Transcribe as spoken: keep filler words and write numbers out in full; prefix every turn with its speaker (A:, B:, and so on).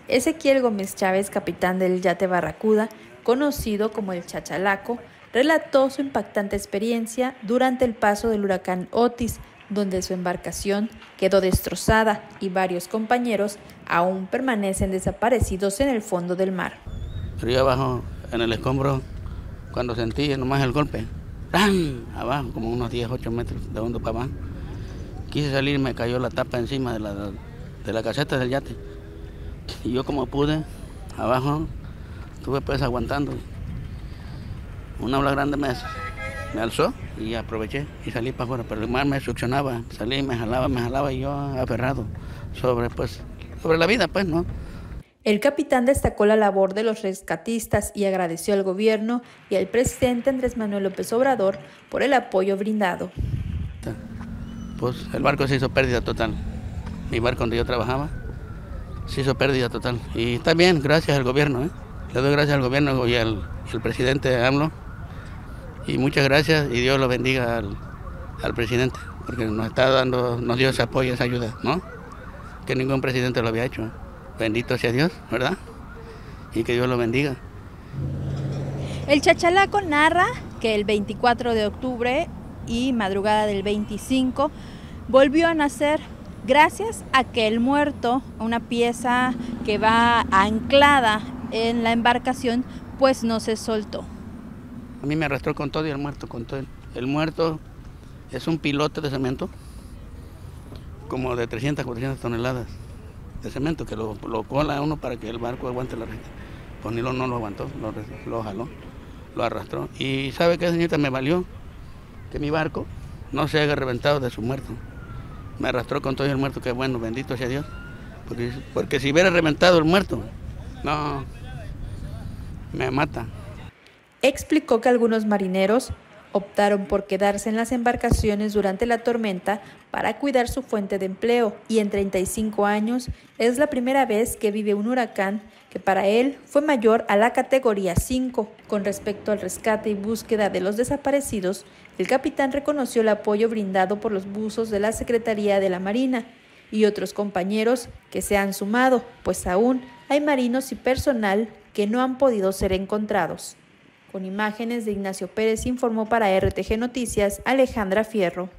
A: Ezequiel Gómez Chávez, capitán del yate Barracuda, conocido como el Chachalaco, relató su impactante experiencia durante el paso del huracán Otis, donde su embarcación quedó destrozada y varios compañeros aún permanecen desaparecidos en el fondo del mar.
B: Río abajo, en el escombro, cuando sentí nomás el golpe, ¡pam!, abajo, como unos diez, ocho metros de hondo para abajo. Quise salir y me cayó la tapa encima de la, de la caseta del yate. Y yo como pude, abajo, estuve pues aguantando. Una ola grande me, me alzó y aproveché y salí para afuera, pero el mar me succionaba, salí y me jalaba, me jalaba y yo aferrado sobre, pues, sobre la vida, pues, ¿no?
A: El capitán destacó la labor de los rescatistas y agradeció al gobierno y al presidente Andrés Manuel López Obrador por el apoyo brindado.
B: Pues el barco se hizo pérdida total. Mi barco donde yo trabajaba se hizo pérdida total. Y está bien, gracias al gobierno, ¿eh? Le doy gracias al gobierno y al, al presidente AMLO. Y muchas gracias y Dios lo bendiga al, al presidente, porque nos está dando, nos dio ese apoyo, esa ayuda, ¿no? Que ningún presidente lo había hecho, ¿eh? Bendito sea Dios, ¿verdad? Y que Dios lo bendiga.
A: El Chachalaco narra que el veinticuatro de octubre y madrugada del veinticinco volvió a nacer gracias a que el muerto, una pieza que va anclada en la embarcación, pues no se soltó.
B: A mí me arrastró con todo y el muerto con todo. El muerto es un pilote de cemento, como de trescientas, cuatrocientas toneladas de cemento, que lo, lo cola uno para que el barco aguante la renta. Pues ni lo, no lo aguantó, lo, lo jaló, lo arrastró. Y ¿sabe qué, señorita? Me valió que mi barco no se haya reventado de su muerto. Me arrastró con todo y el muerto, que bueno, bendito sea Dios. Porque, porque si hubiera reventado el muerto, no, me mata.
A: Explicó que algunos marineros optaron por quedarse en las embarcaciones durante la tormenta para cuidar su fuente de empleo, y en treinta y cinco años es la primera vez que vive un huracán que para él fue mayor a la categoría cinco. Con respecto al rescate y búsqueda de los desaparecidos, el capitán reconoció el apoyo brindado por los buzos de la Secretaría de la Marina y otros compañeros que se han sumado, pues aún hay marinos y personal que no han podido ser encontrados. Con imágenes de Ignacio Pérez, informó para R T G Noticias Alejandra Fierro.